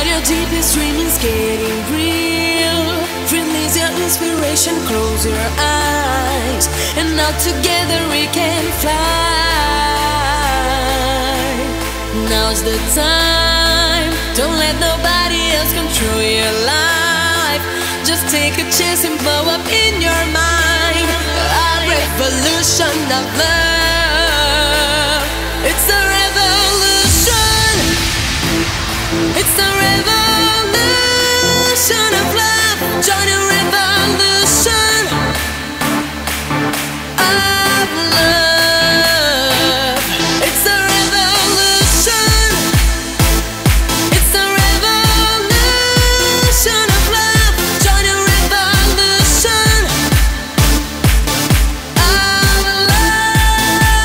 But your deepest dream is getting real. Release your inspiration, close your eyes, and now together we can fly. Now's the time. Don't let nobody else control your life. Just take a chance and blow up in your mind. A revolution of love. It's a revolution. It's a revolution of love. Join a revolution of love. It's a revolution. It's a revolution of love. Join a revolution of love.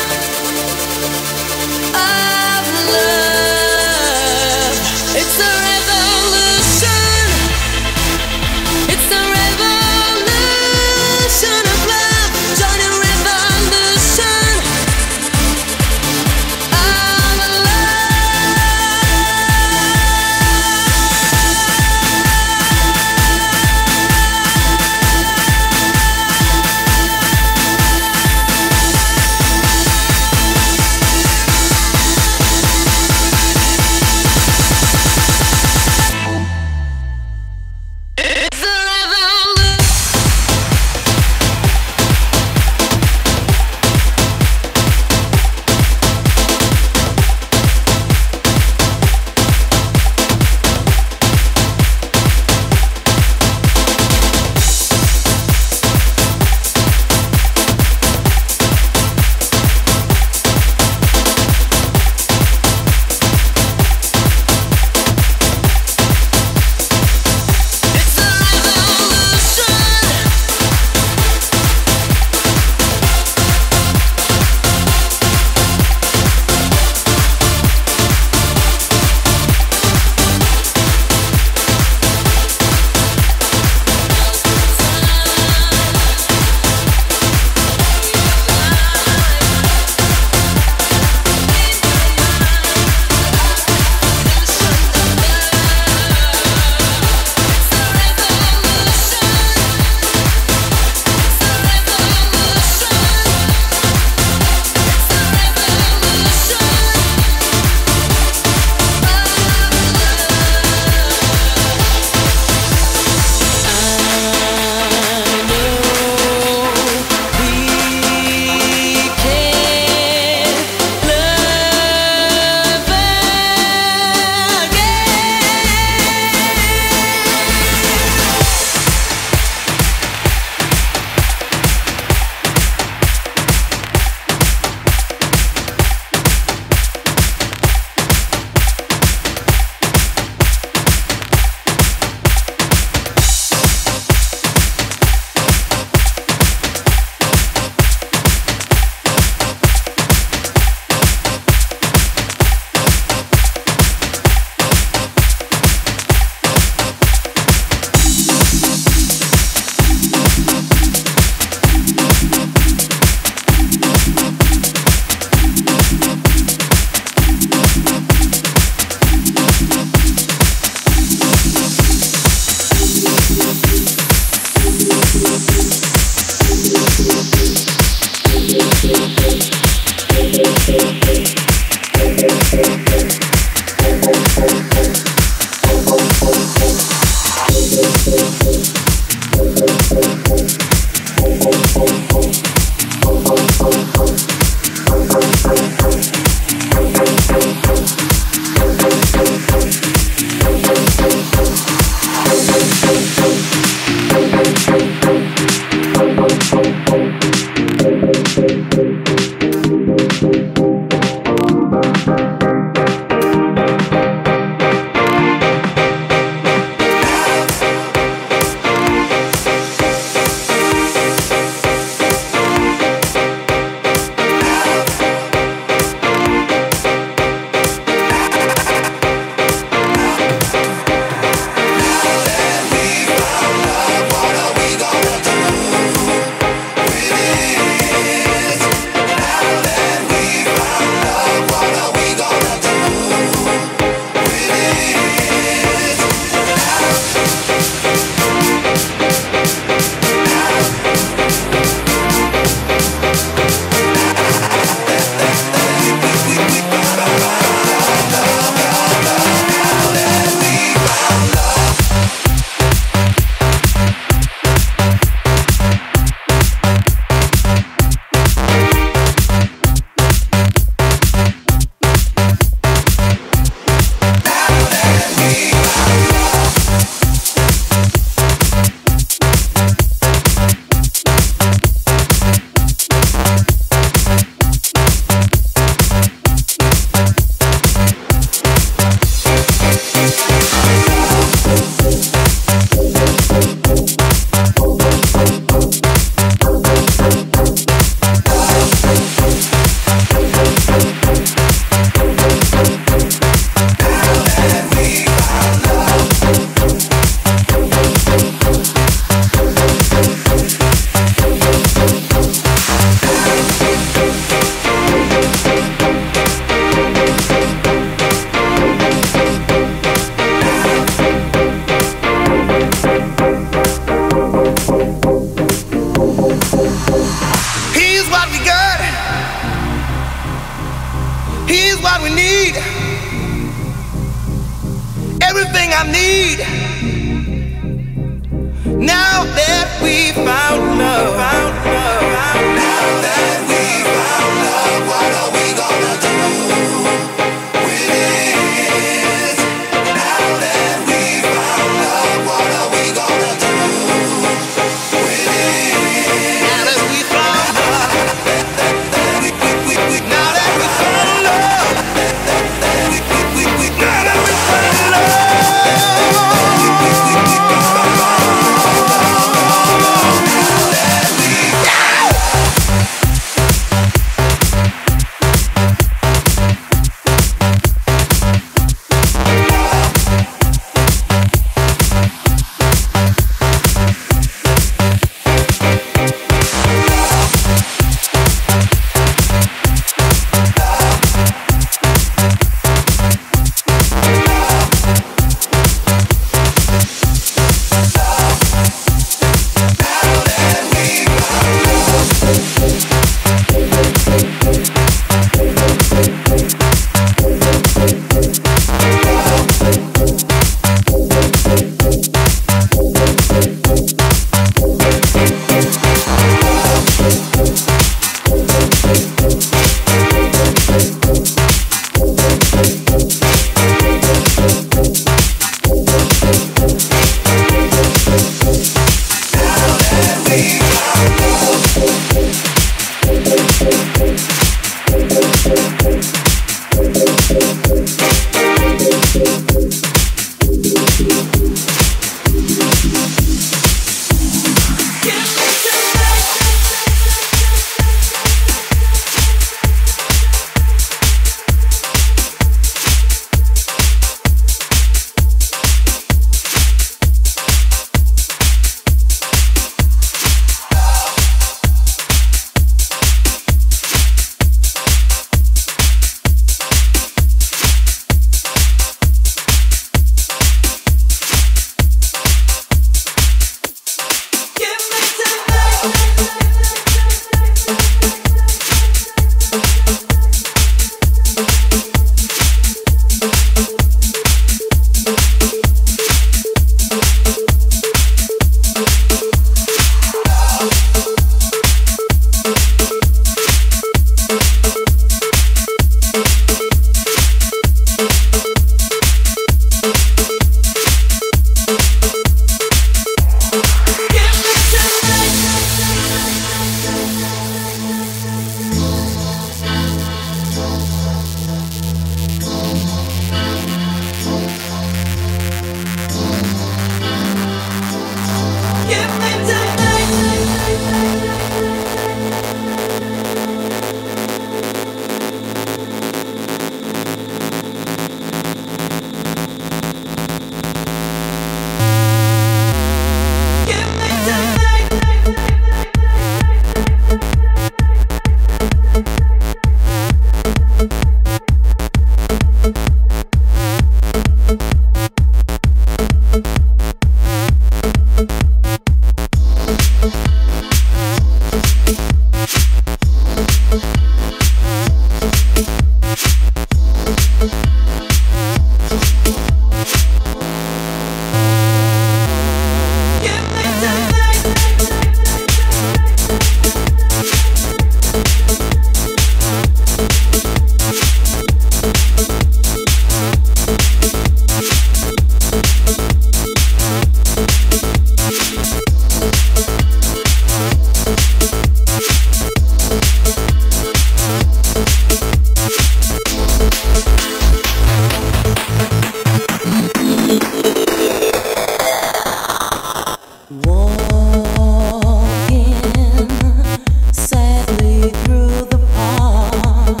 Walking sadly through the park,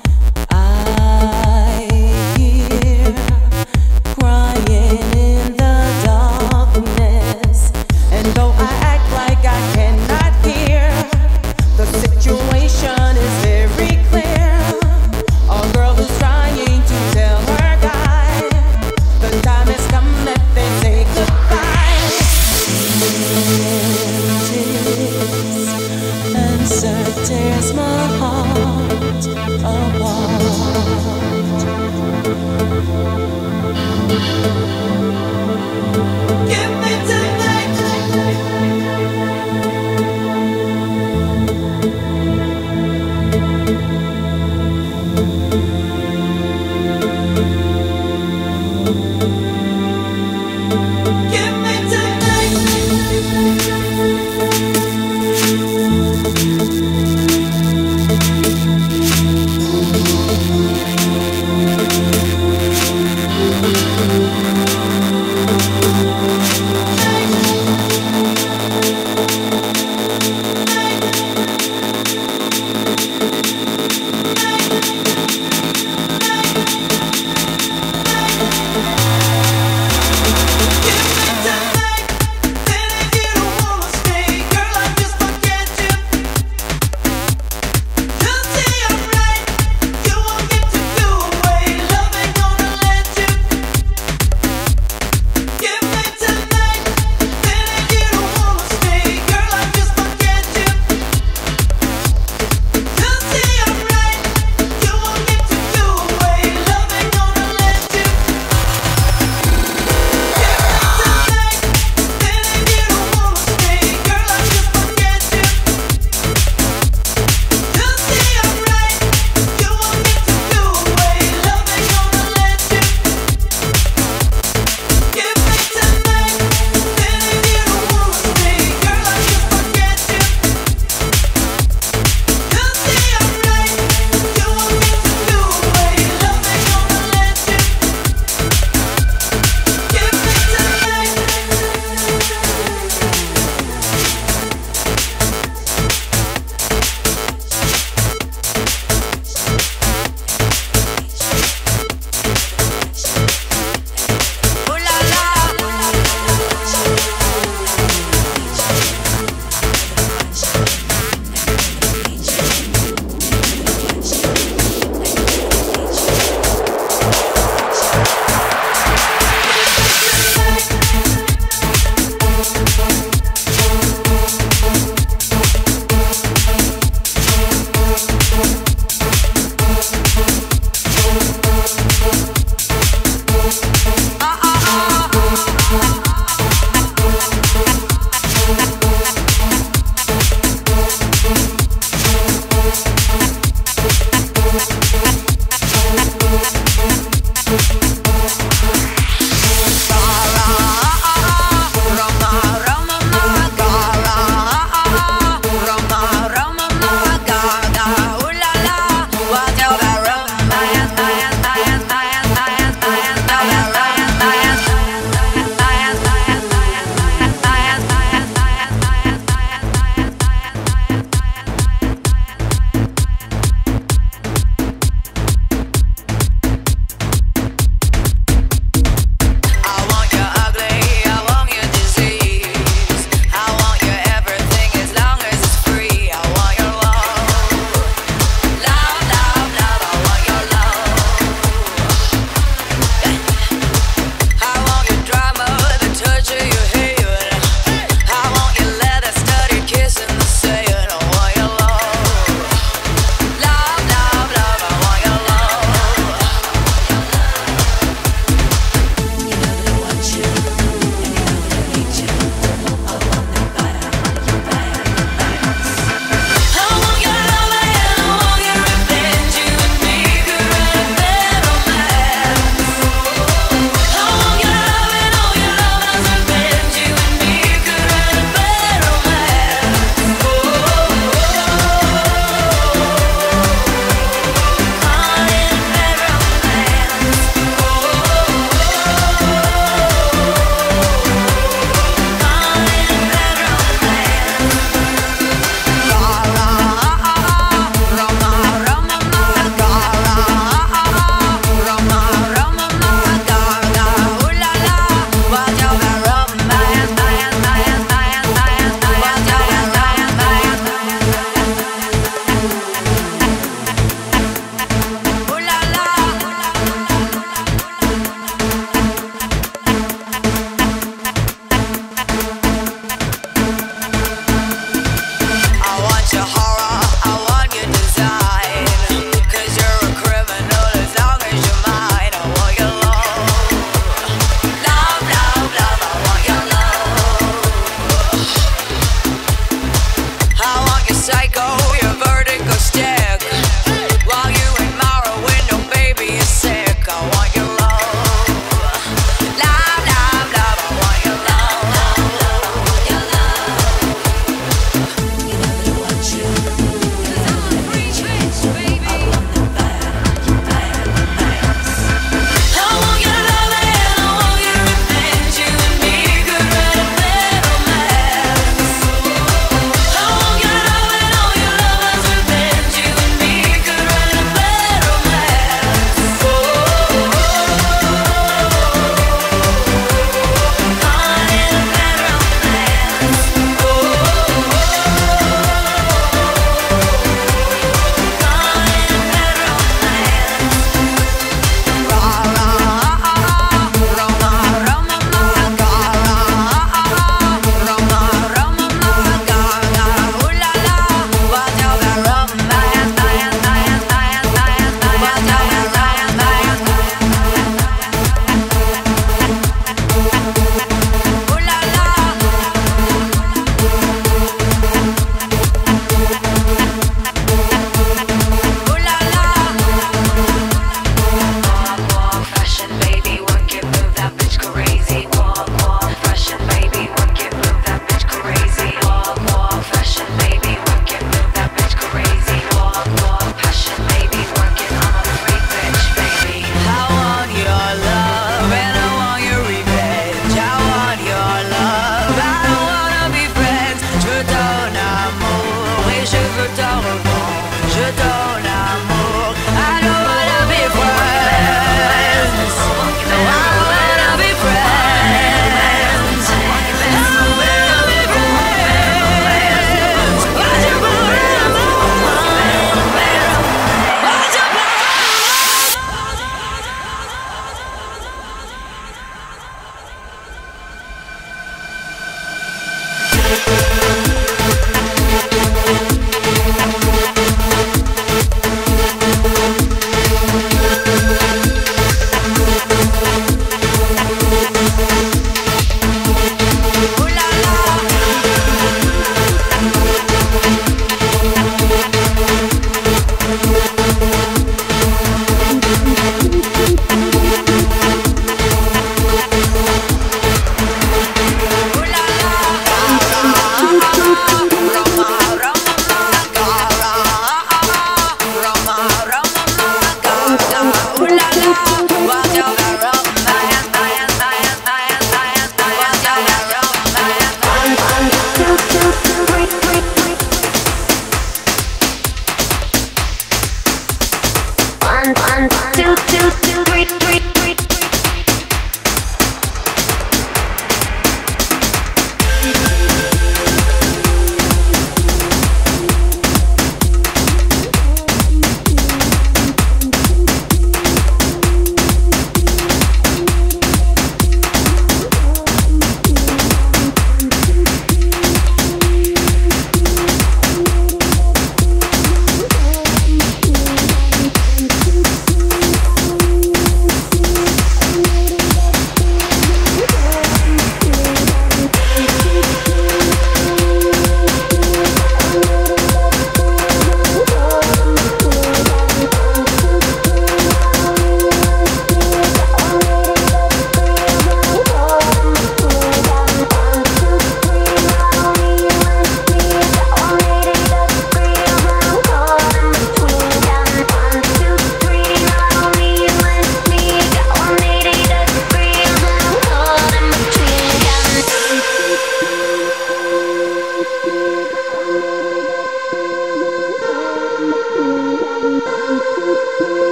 I hear crying in the darkness, and though I act like I cannot hear, the situation is very clear. A girl is trying to tell her guy the time has come that they say goodbye.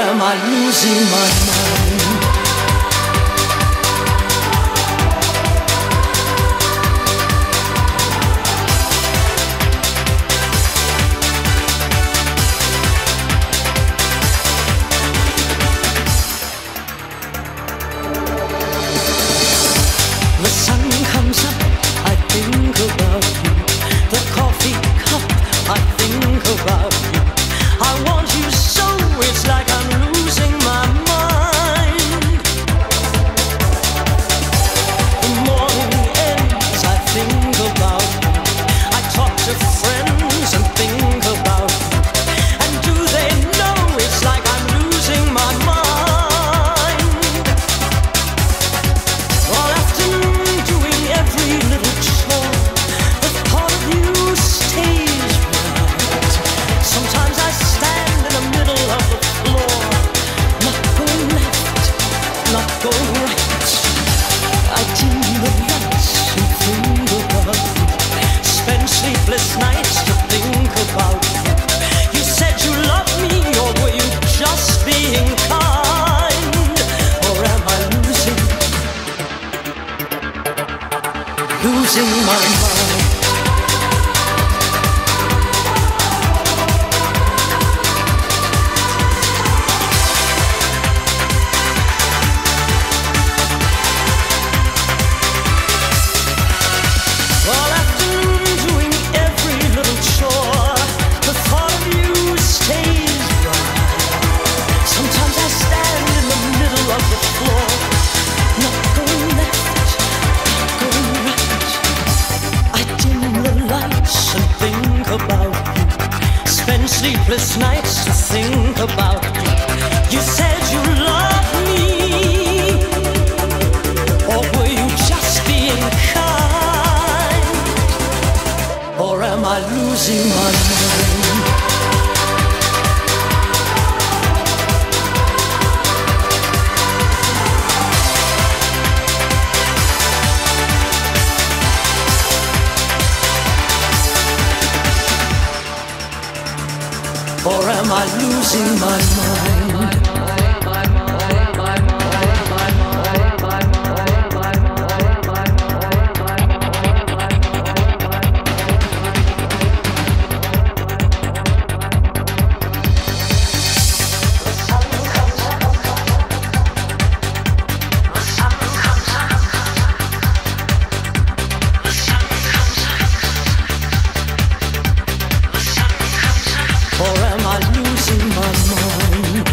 am I losing my mind? The sun comes up, I think about you. The coffee cup, I think about you. I want you so, it's like I'm losing my mind. The morning ends, I think about you. I talk to friends and think about you. And do they know it's like I'm losing my mind? All afternoon doing every little chore, the thought of you stays right. Sometimes I stand in the middle of the floor, not going left, not going right. I dim the lights and think about you. Spend sleepless nights to think about you. You said you loved me, or were you just being kind? Or am I losing my mind? All afternoon doing every little chore, the thought of you stays right. Sometimes I stand in the middle of the floor, not going left, not going right. I dim the lights and think about you. Spend sleepless nights to think about you. You said you loved me, or were you just being kind? Or am I losing my mind? Or am I losing my mind? Or am I losing my mind?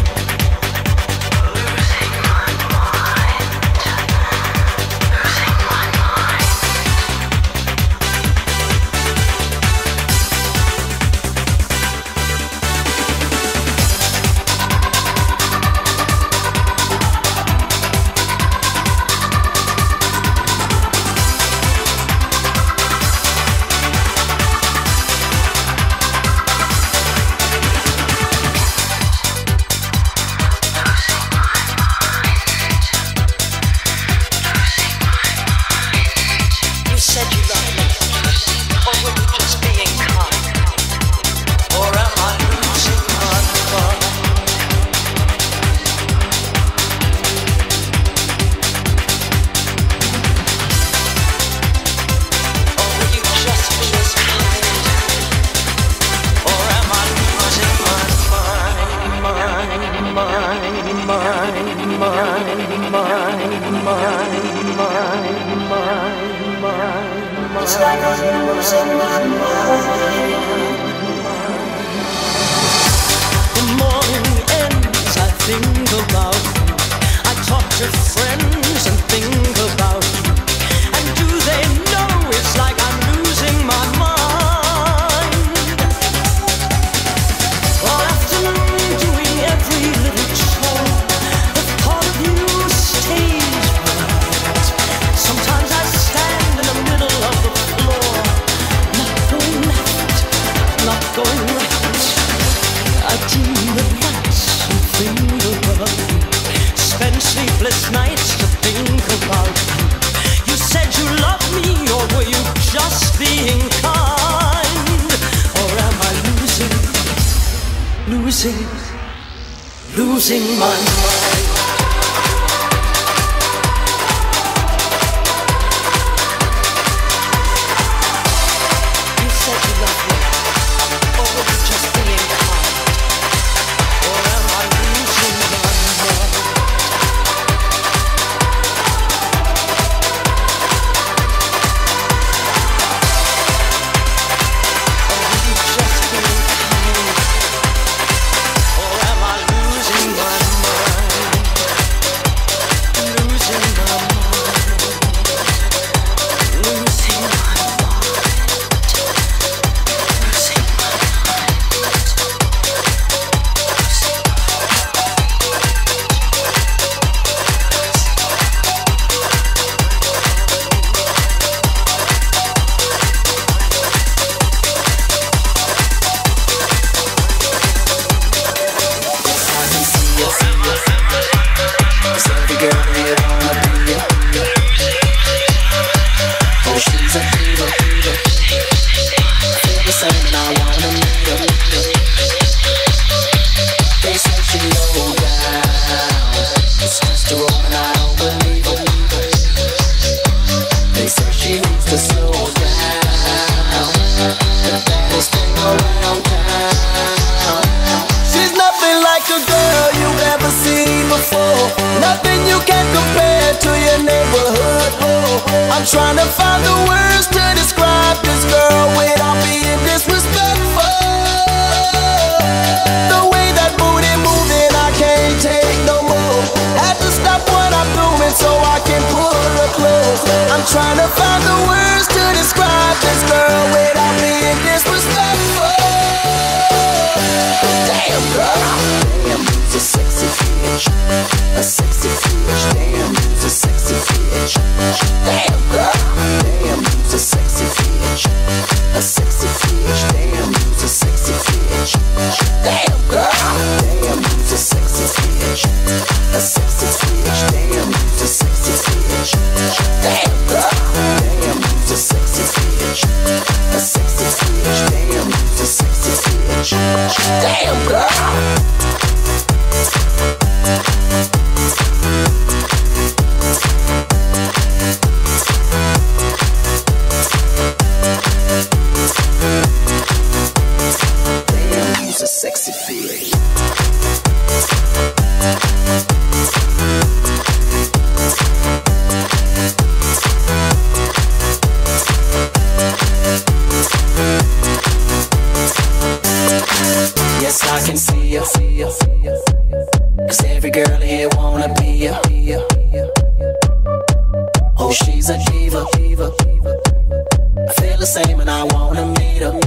It's like I'm losing my mind. The morning ends, I think about you. I talk to friends and think about you. And do they know it's like I'm losing my mind? All afternoon doing every little chore, the thought of you stays right. Sometimes I stand in the middle of the floor, not going left, not going right. I dim the lights and think about you. Spend sleepless nights to think about you. You said you loved me, or were you just being kind? Or am I losing losing my mind. You said you love me, or was it just being kind? Or am I losing my mind? Or were you just being kind? Or am I losing my mind? Losing my mind. Losing my mind. Losing my She's nothing like a girl you've ever seen before. Nothing you can compare to your neighborhood. Oh, I'm trying to find the words to describe this girl without being disrespectful. The way that booty moving, I can't take no more. Had to stop what I'm doing so I can pull her close. I'm trying to find the words to describe this girl without being disrespectful. Damn girl, damn, you's a sexy bitch, a sexy bitch. Damn, you's a sexy bitch. Damn girl, damn, you's a sexy bitch, a sexy bitch. Damn, you's a sexy bitch. Damn girl, damn, you's a sexy bitch, a sexy bitch. Damn, you's a sexy bitch. Damn girl, damn, you's a sexy bitch, a sexy bitch. Damn, you's a sexy bitch. Damn girl. Damn, you's a sexy bitch. Yes, I can see ya, see ya, see ya. 'Cause every girl here wanna be ya. Oh, she's a diva, diva. I feel the same and I wanna meet her.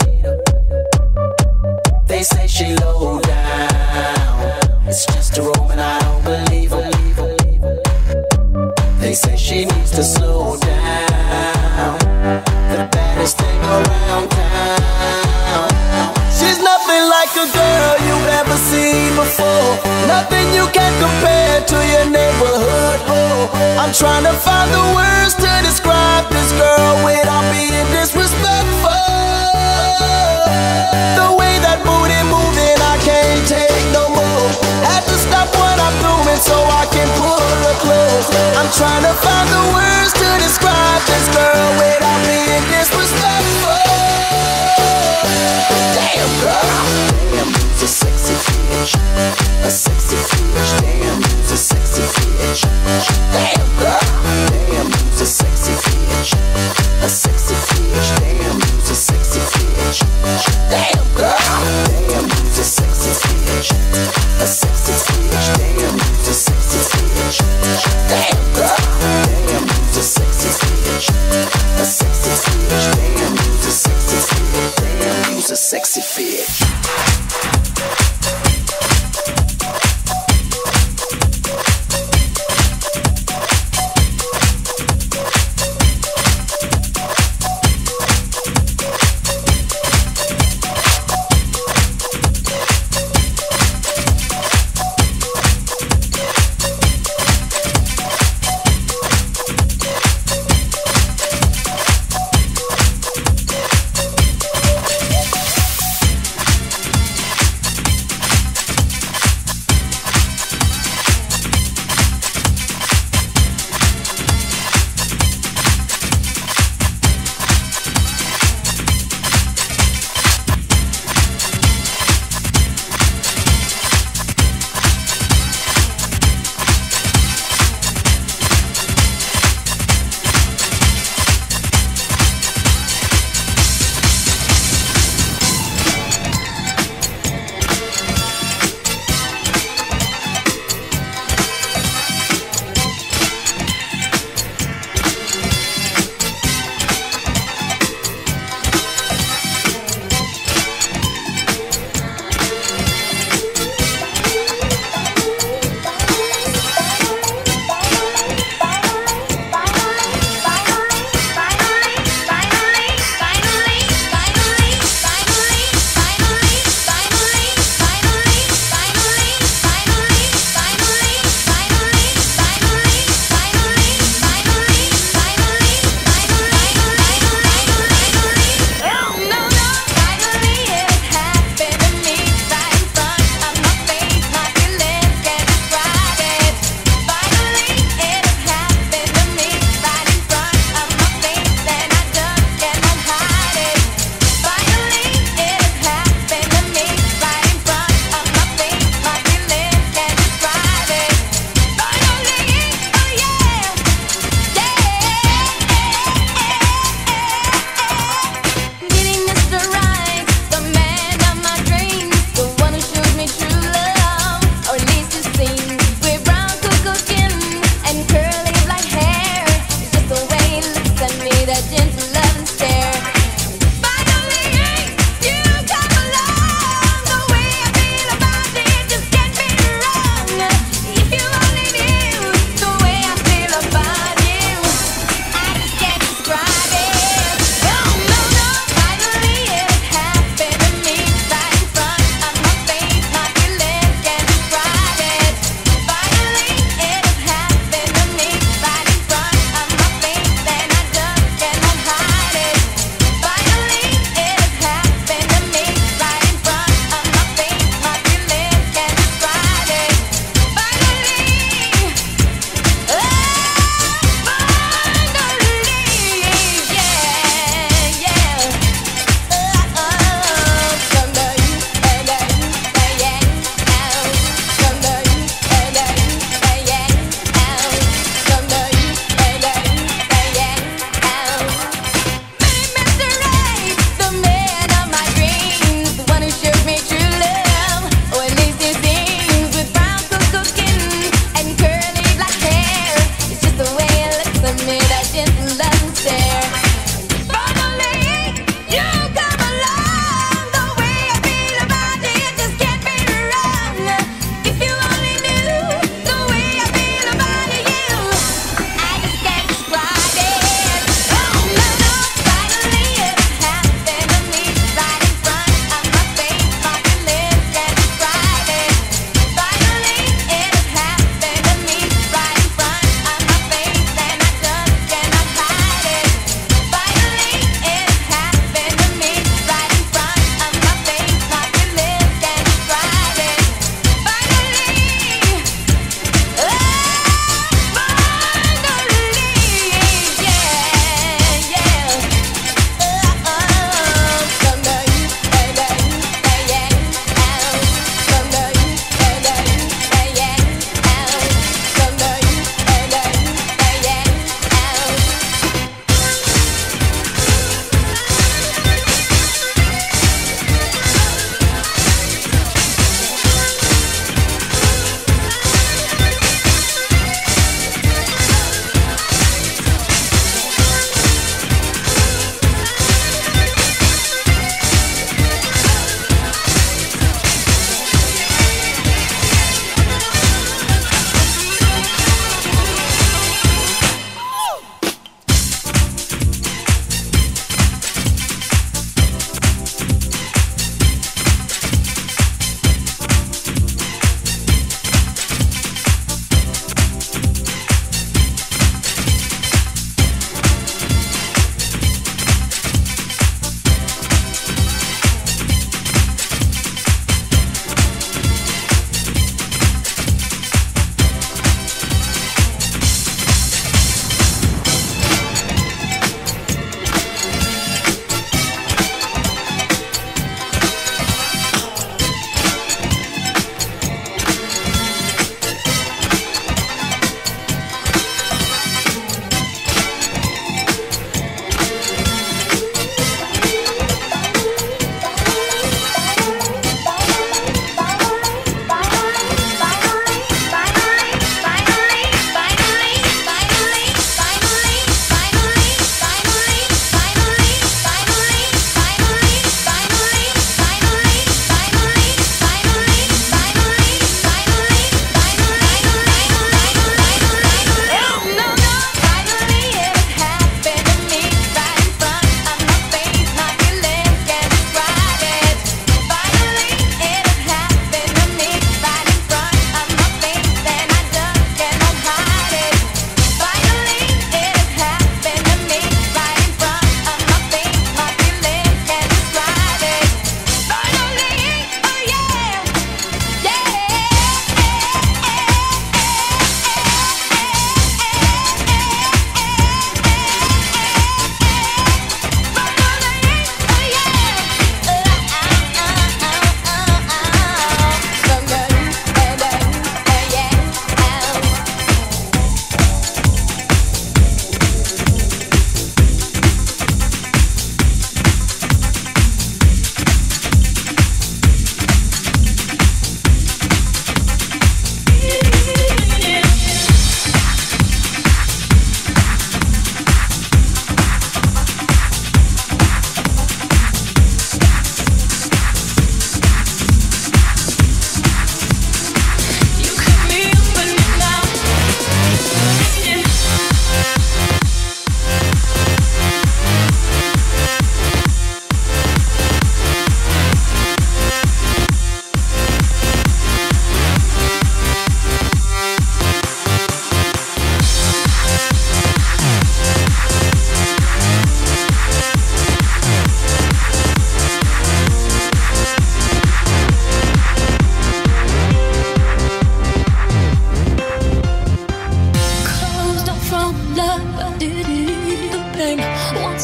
They say she low down. It's just a room and I don't believe her. They say she needs to slow down. The baddest thing around town. She's nothing like a girl you've ever seen before. Nothing you can compare to your neighborhood. Oh, I'm trying to find the words to describe this girl without being disrespectful. The way that booty moving, I can't take no more. Had to stop what I'm doing so I can pull her close. I'm trying to find the words to describe this girl without being disrespectful. Damn girl, damn, you's a sexy bitch, a sexy bitch. Damn, you's a sexy bitch. Damn girl, damn, you's a sexy bitch, a sexy bitch. Damn, you's a sexy bitch. Damn girl, damn, you's a sexy bitch, a sexy bitch. Damn, you's a sexy bitch. Damn girl, damn, you's a sexy bitch, a sexy bitch. Damn, you's a sexy bitch. Damn, you's a sexy bitch.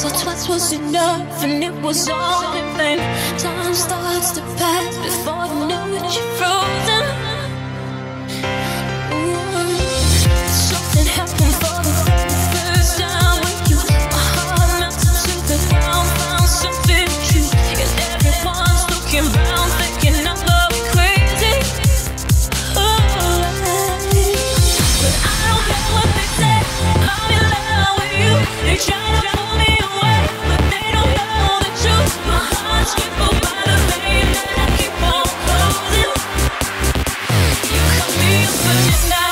or twice was enough, and it was all in vain. Time starts to pass before you know it, you're frozen. Something happened for the first time with you. My heart melted to the ground, found something true, and everyone's looking round, thinking I'm going crazy. But I don't care what they say, I'm in love with you. They try to pull me away, but they don't know the truth. My heart's crippled by the pain that I keep on closing. You cut me open and I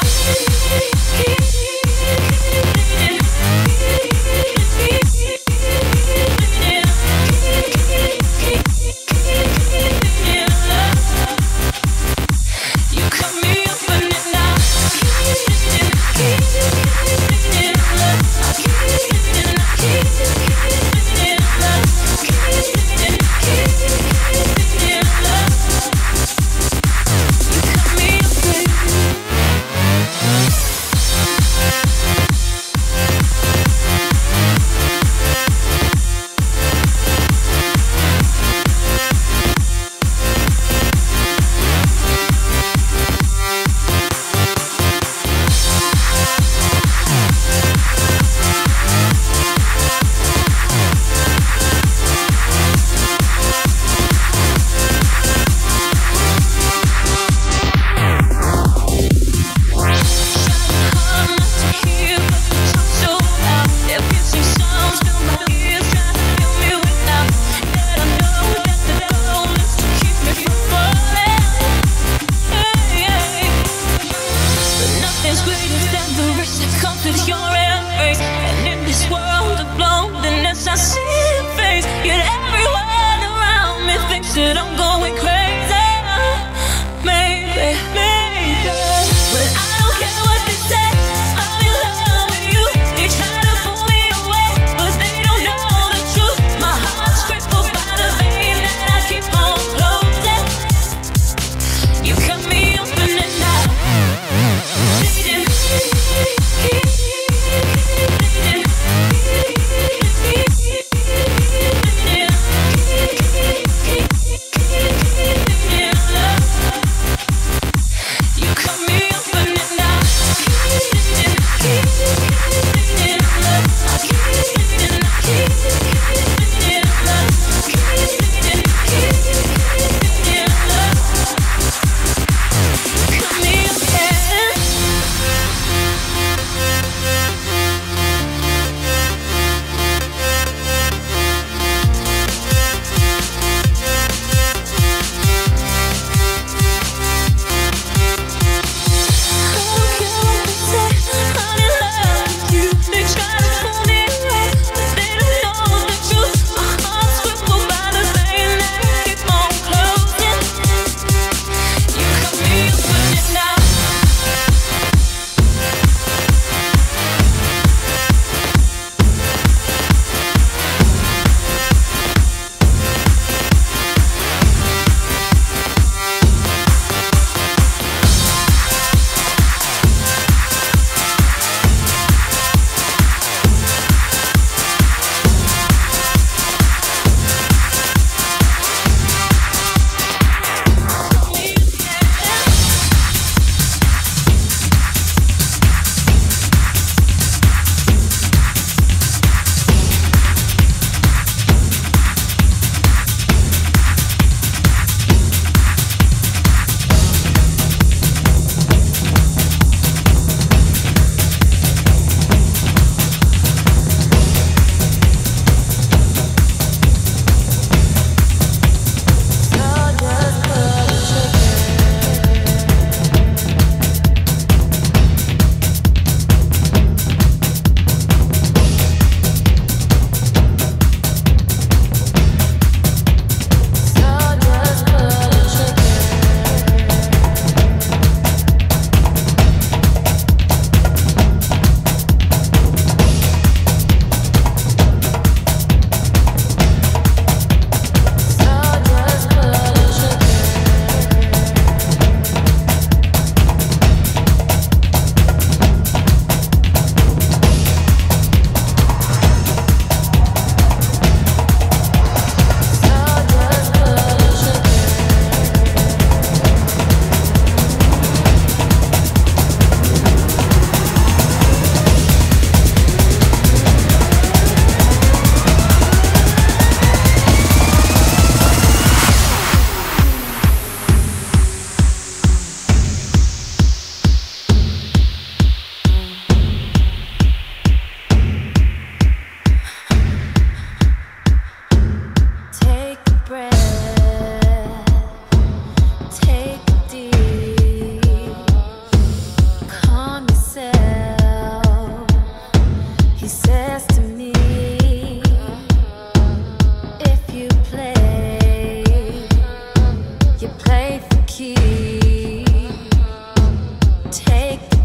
that I'm going crazy, maybe. But I don't care what they say, I'm in love with you. They try to pull me away, but they don't know the truth. My heart's crippled by the pain that I keep on closing. You cut me open and I'm bleeding.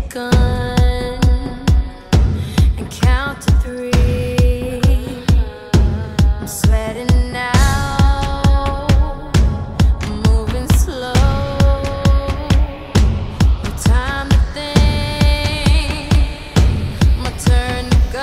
gun and count to 3. I'm sweating now, I'm moving slow. No time to think, my turn to go.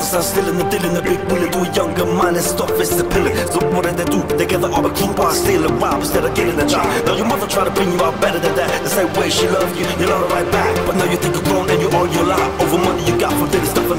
rather stand still in the deal in the big bullet. Do a younger mind and stop fist the pillar. So what did they do? They gather all the crew by stealing rob instead of getting a job. Now your mother try to bring you out better than that. The same way she loved you, you love her right back. But now you think you're grown and you all your life over money you got from daily stuff.